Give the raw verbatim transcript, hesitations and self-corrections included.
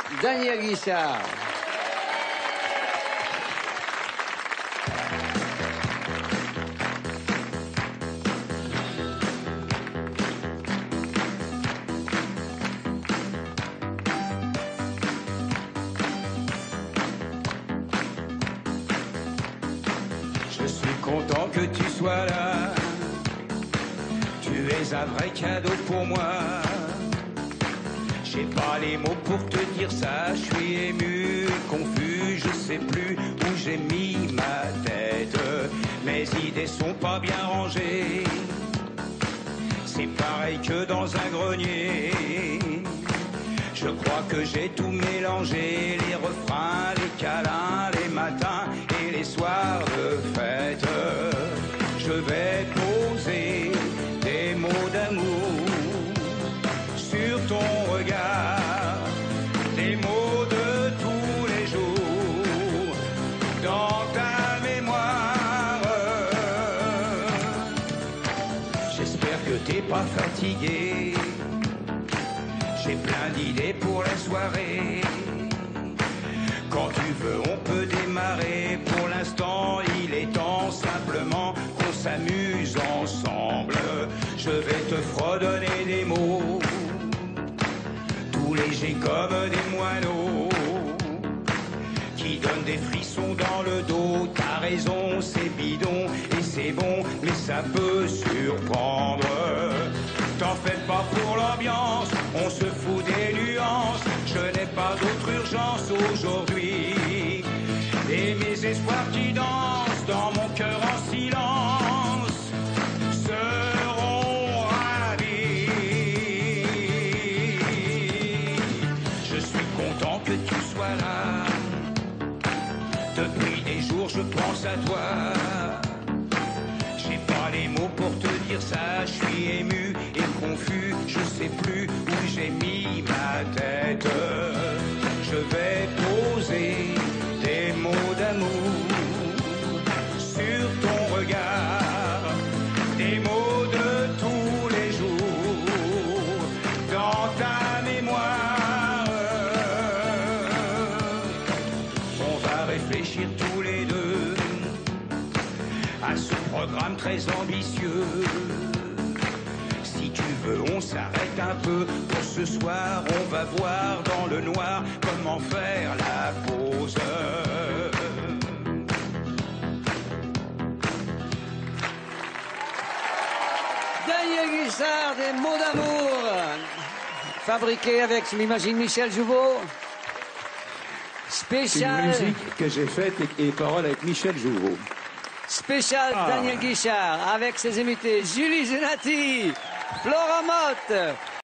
Daniel Guichard. Je suis content que tu sois là. Tu es un vrai cadeau pour moi. J'ai pas les mots pour te dire ça. Je suis ému, confus, je sais plus où j'ai mis ma tête. Mes idées sont pas bien rangées. C'est pareil que dans un grenier. Je crois que j'ai tout mélangé, les refrains, les câlins, les matins et les soirs de fête. Je vais poser des mots d'amour sur ton regard, des mots de tous les jours dans ta mémoire. J'espère que t'es pas fatigué. J'ai plein d'idées pour la soirée. Quand tu veux, on peut démarrer. Pour l'instant, il est temps simplement qu'on s'amuse ensemble. Je vais te fredonner des mots, tout légers comme des moineaux, qui donnent des frissons dans le dos. T'as raison, c'est bidon et c'est bon, mais ça peut surprendre. T'en fais pas pour l'ambiance, on se fout des nuances. Je n'ai pas d'autre urgence aujourd'hui. Et mes espoirs qui dansent dans mon cœur en silence seront ravis. Je suis content que tu sois là. Depuis des jours je pense à toi. J'ai pas les mots pour te dire ça. Je suis ému et confus, je sais plus où j'ai mis ma tête. Je vais poser des mots d'amour sur ton regard, des mots de tous les jours dans ta mémoire. On va réfléchir tous les deux à ce programme très ambitieux. Si tu veux, on s'arrête un peu. Pour ce soir, on va voir dans le noir comment faire la pause. Daniel Guichard, des mots d'amour. Fabriqué avec, je m'imagine, Michel Jouveau. Spécial. Une musique que j'ai faite et, et paroles avec Michel Jouveau. Spécial Ah. Daniel Guichard avec ses invités Julie Zenati, Flora Motte,